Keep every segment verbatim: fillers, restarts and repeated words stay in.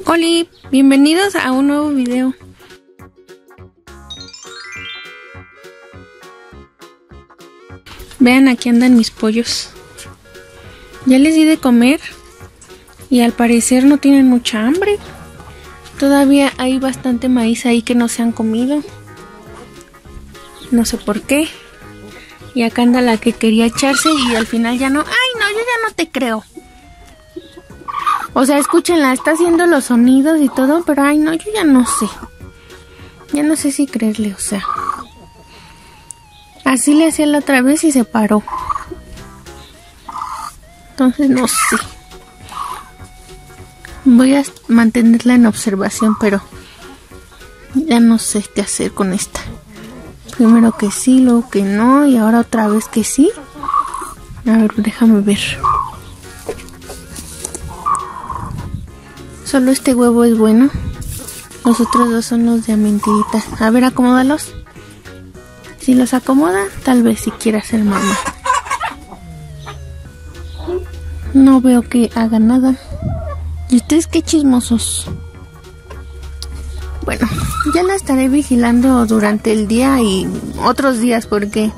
Hola, bienvenidos a un nuevo video. Vean, aquí andan mis pollos. Ya les di de comer y al parecer no tienen mucha hambre. Todavía hay bastante maíz ahí que no se han comido. No sé por qué. Y acá anda la que quería echarse y al final ya no. ¡Ay, no! Yo ya no te creo. O sea, escúchenla, está haciendo los sonidos y todo, pero ay, no, yo ya no sé. Ya no sé si creerle, o sea. Así le hacía la otra vez y se paró. Entonces no sé. Voy a mantenerla en observación, pero ya no sé qué hacer con esta. Primero que sí, luego que no, y ahora otra vez que sí. A ver, déjame ver. Solo este huevo es bueno. Los otros dos son los de mentirita. A ver, acomódalos. Si los acomoda, tal vez si quiera ser mamá. No veo que haga nada. ¿Y ustedes qué chismosos? Bueno, ya la estaré vigilando durante el día y otros días porque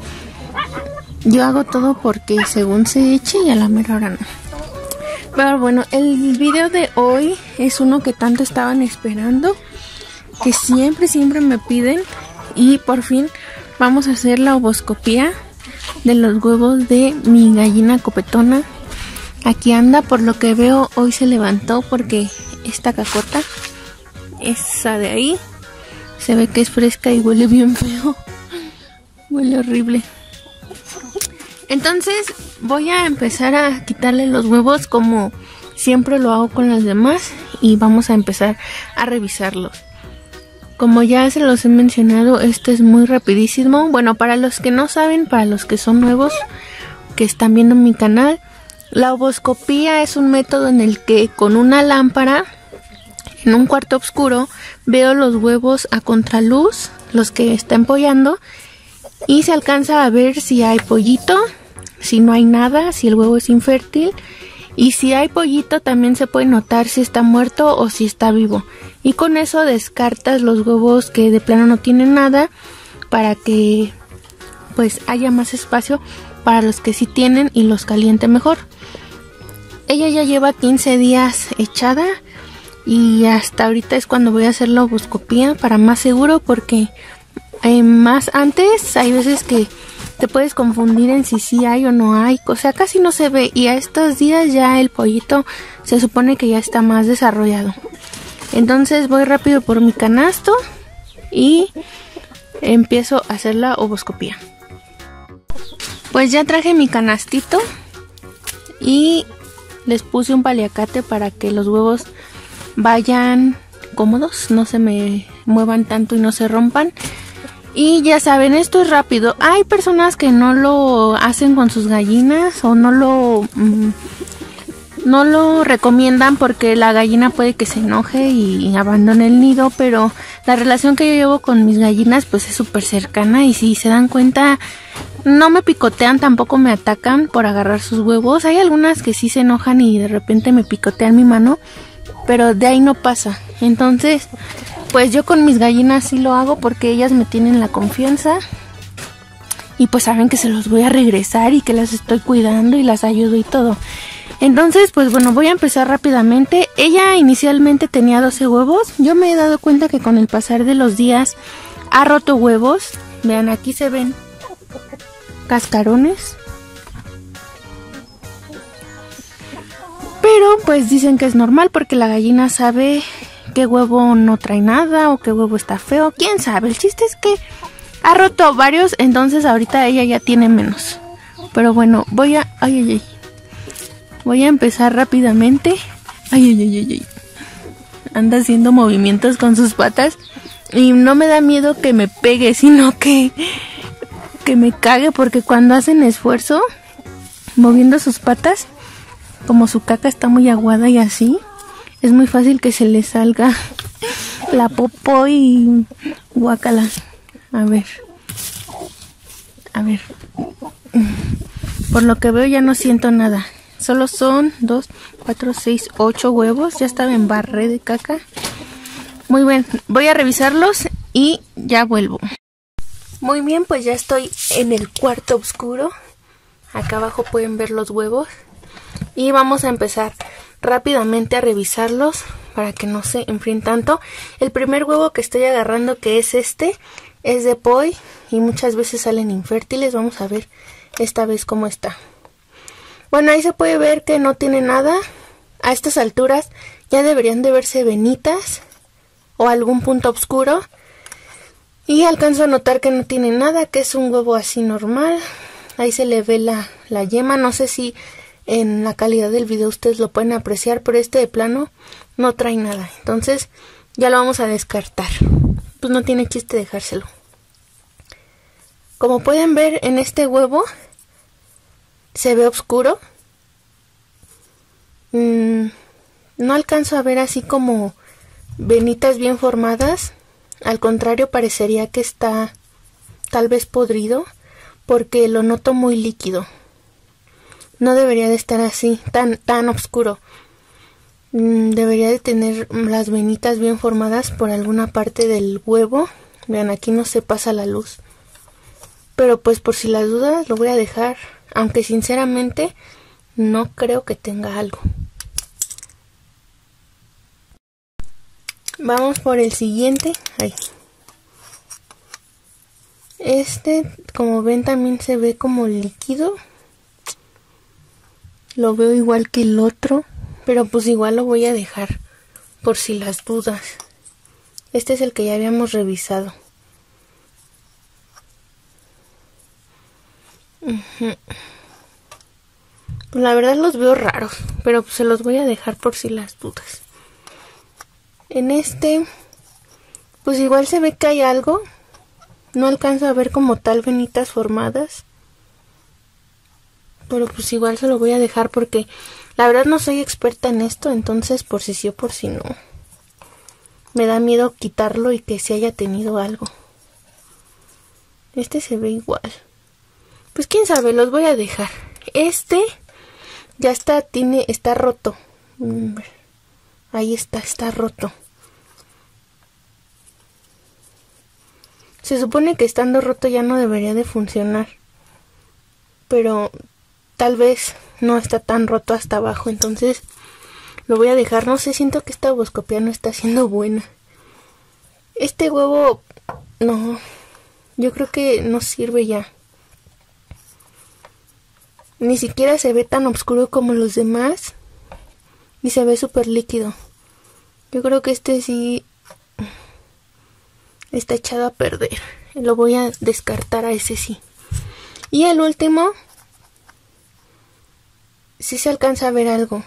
yo hago todo porque según se eche y a la mera hora no. Pero bueno, el video de hoy es uno que tanto estaban esperando, que siempre, siempre me piden, y por fin vamos a hacer la ovoscopía de los huevos de mi gallina copetona. Aquí anda, por lo que veo hoy se levantó porque esta cacota, esa de ahí, se ve que es fresca y huele bien feo, huele horrible. Entonces voy a empezar a quitarle los huevos como siempre lo hago con las demás y vamos a empezar a revisarlos. Como ya se los he mencionado, este es muy rapidísimo. Bueno, para los que no saben, para los que son nuevos, que están viendo mi canal, la ovoscopía es un método en el que con una lámpara en un cuarto oscuro veo los huevos a contraluz, los que están pollando, y se alcanza a ver si hay pollito, si no hay nada, si el huevo es infértil, y si hay pollito también se puede notar si está muerto o si está vivo, y con eso descartas los huevos que de plano no tienen nada para que pues haya más espacio para los que sí tienen y los caliente mejor. Ella ya lleva quince días echada y hasta ahorita es cuando voy a hacer la ovoscopía para más seguro, porque eh, más antes hay veces que te puedes confundir en si sí hay o no hay, o sea, casi no se ve, y a estos días ya el pollito se supone que ya está más desarrollado. Entonces voy rápido por mi canasto y empiezo a hacer la ovoscopía. Pues ya traje mi canastito y les puse un paliacate para que los huevos vayan cómodos, no se me muevan tanto y no se rompan. Y ya saben, esto es rápido. Hay personas que no lo hacen con sus gallinas o no lo mmm, no lo recomiendan porque la gallina puede que se enoje y abandone el nido, pero la relación que yo llevo con mis gallinas pues es súper cercana, y si se dan cuenta no me picotean, tampoco me atacan por agarrar sus huevos. Hay algunas que sí se enojan y de repente me picotean mi mano, pero de ahí no pasa. Entonces pues yo con mis gallinas sí lo hago porque ellas me tienen la confianza y pues saben que se los voy a regresar y que las estoy cuidando y las ayudo y todo. Entonces pues bueno, voy a empezar rápidamente. Ella inicialmente tenía doce huevos. Yo me he dado cuenta que con el pasar de los días ha roto huevos. Vean, aquí se ven cascarones. Pero pues dicen que es normal porque la gallina sabe qué huevo no trae nada o qué huevo está feo, quién sabe. El chiste es que ha roto varios, entonces ahorita ella ya tiene menos. Pero bueno, voy a... Ay, ay, ay. Voy a empezar rápidamente. Ay, ay, ay, ay, ay. Anda haciendo movimientos con sus patas y no me da miedo que me pegue, sino que, que me cague, porque cuando hacen esfuerzo moviendo sus patas, como su caca está muy aguada y así, es muy fácil que se le salga la popó y guácala. A ver. A ver. Por lo que veo ya no siento nada. Solo son dos, cuatro, seis, ocho huevos. Ya estaba en barré de caca. Muy bien, voy a revisarlos y ya vuelvo. Muy bien, pues ya estoy en el cuarto oscuro. Acá abajo pueden ver los huevos. Y vamos a empezar rápidamente a revisarlos para que no se enfríen tanto. El primer huevo que estoy agarrando, que es este, es de poi y muchas veces salen infértiles. Vamos a ver esta vez cómo está. Bueno, ahí se puede ver que no tiene nada. A estas alturas ya deberían de verse venitas o algún punto oscuro. Y alcanzo a notar que no tiene nada, que es un huevo así normal. Ahí se le ve la, la yema. No sé si en la calidad del video ustedes lo pueden apreciar, pero este de plano no trae nada. Entonces ya lo vamos a descartar. Pues no tiene chiste dejárselo. Como pueden ver, en este huevo se ve oscuro. Mm, no alcanzo a ver así como venitas bien formadas. Al contrario, parecería que está tal vez podrido, porque lo noto muy líquido. No debería de estar así, tan, tan oscuro. Mm, debería de tener las venitas bien formadas por alguna parte del huevo. Vean, aquí no se pasa la luz. Pero pues por si las dudas lo voy a dejar, aunque sinceramente no creo que tenga algo. Vamos por el siguiente. Ahí. Este, como ven, también se ve como líquido. Lo veo igual que el otro, pero pues igual lo voy a dejar por si las dudas. Este es el que ya habíamos revisado. Uh-huh. Pues la verdad los veo raros, pero pues se los voy a dejar por si las dudas. En este, pues igual se ve que hay algo. No alcanzo a ver como tal venitas formadas. Pero pues igual se lo voy a dejar porque la verdad no soy experta en esto. Entonces por si sí o por si no, me da miedo quitarlo y que se haya tenido algo. Este se ve igual. Pues quién sabe, los voy a dejar. Este ya está, tiene, está roto. Ahí está, está roto. Se supone que estando roto ya no debería de funcionar. Pero tal vez no está tan roto hasta abajo. Entonces lo voy a dejar. No sé, siento que esta ovoscopia no está siendo buena. Este huevo, no. Yo creo que no sirve ya. Ni siquiera se ve tan oscuro como los demás. Y se ve súper líquido. Yo creo que este sí está echado a perder. Lo voy a descartar a ese sí. Y el último, sí se alcanza a ver algo.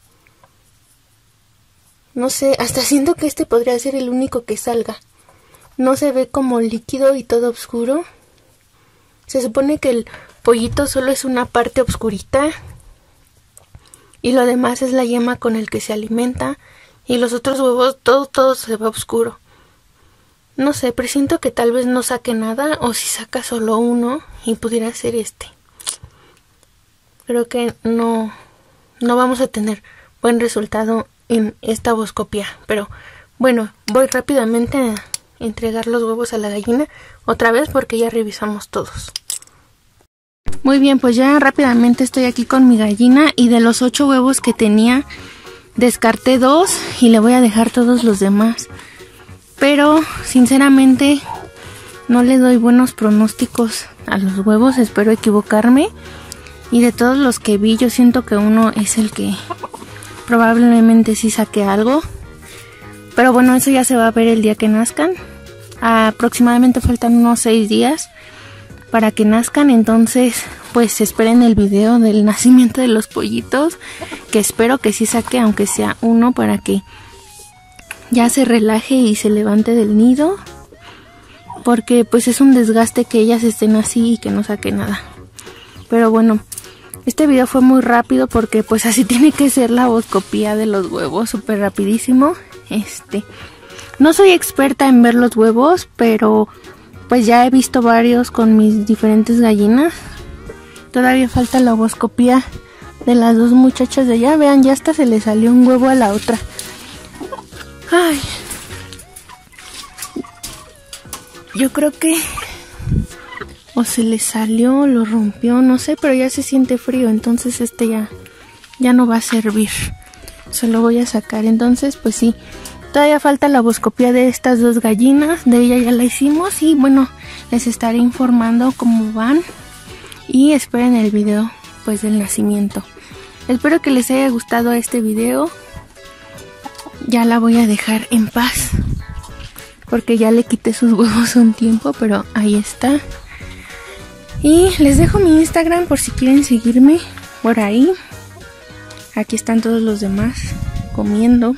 No sé, hasta siento que este podría ser el único que salga. No se ve como líquido y todo oscuro. Se supone que el pollito solo es una parte oscurita. Y lo demás es la yema con el que se alimenta. Y los otros huevos, todo, todo se ve oscuro. No sé, presiento que tal vez no saque nada. O si saca solo uno y pudiera ser este. Creo que no, no vamos a tener buen resultado en esta ovoscopia. Pero bueno, voy rápidamente a entregar los huevos a la gallina. Otra vez porque ya revisamos todos. Muy bien, pues ya rápidamente estoy aquí con mi gallina. Y de los ocho huevos que tenía, descarté dos y le voy a dejar todos los demás. Pero sinceramente no le doy buenos pronósticos a los huevos, espero equivocarme. Y de todos los que vi, yo siento que uno es el que probablemente sí saque algo. Pero bueno, eso ya se va a ver el día que nazcan. Aproximadamente faltan unos seis días para que nazcan, entonces pues esperen el video del nacimiento de los pollitos, que espero que sí saque aunque sea uno para que ya se relaje y se levante del nido, porque pues es un desgaste que ellas estén así y que no saque nada. Pero bueno, este video fue muy rápido porque pues así tiene que ser la ovoscopía de los huevos, súper rapidísimo. Este, no soy experta en ver los huevos, pero pues ya he visto varios con mis diferentes gallinas. Todavía falta la ovoscopía de las dos muchachas de allá. Vean, ya hasta se le salió un huevo a la otra. Ay. Yo creo que o se le salió, lo rompió, no sé, pero ya se siente frío, entonces este ya, ya no va a servir. Se lo voy a sacar. Entonces, pues sí, todavía falta la boscopía de estas dos gallinas. De ella ya la hicimos y bueno, les estaré informando cómo van. Y esperen el video pues del nacimiento. Espero que les haya gustado este video. Ya la voy a dejar en paz, porque ya le quité sus huevos un tiempo, pero ahí está. Y les dejo mi Instagram por si quieren seguirme por ahí. Aquí están todos los demás comiendo.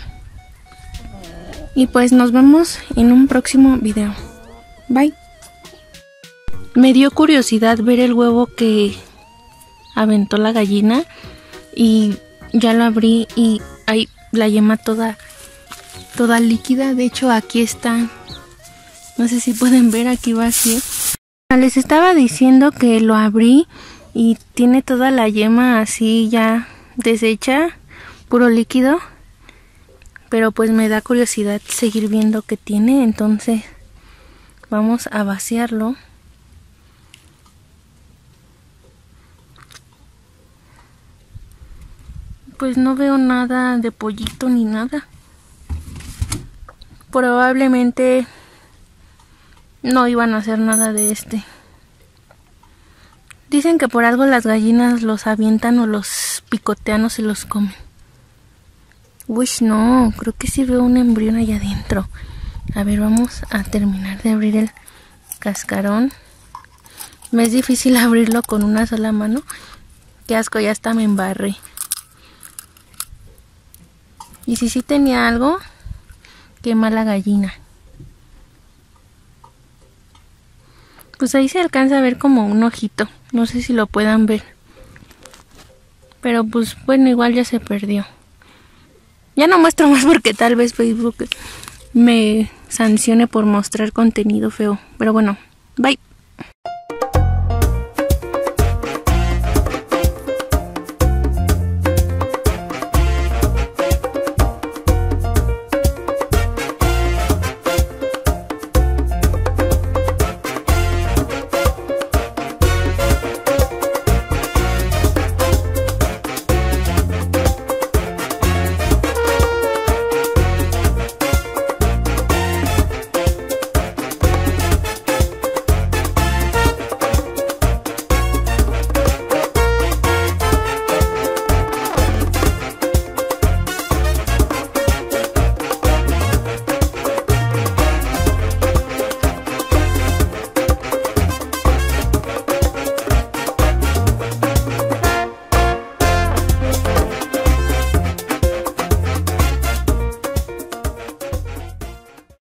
Y pues nos vemos en un próximo video. Bye. Me dio curiosidad ver el huevo que aventó la gallina. Y ya lo abrí y hay la yema toda, toda líquida. De hecho aquí está. No sé si pueden ver, aquí vacío. Les estaba diciendo que lo abrí y tiene toda la yema así ya deshecha, puro líquido. Pero pues me da curiosidad seguir viendo qué tiene, entonces vamos a vaciarlo. Pues no veo nada de pollito ni nada. Probablemente no iban a hacer nada de este. Dicen que por algo las gallinas los avientan o los picotean o se los comen. Uy, no, creo que sí veo un embrión allá adentro. A ver, vamos a terminar de abrir el cascarón. Me es difícil abrirlo con una sola mano. Qué asco, ya hasta me embarré. Y si sí tenía algo, qué mala gallina. Pues ahí se alcanza a ver como un ojito. No sé si lo puedan ver. Pero pues bueno, igual ya se perdió. Ya no muestro más porque tal vez Facebook me sancione por mostrar contenido feo. Pero bueno, bye.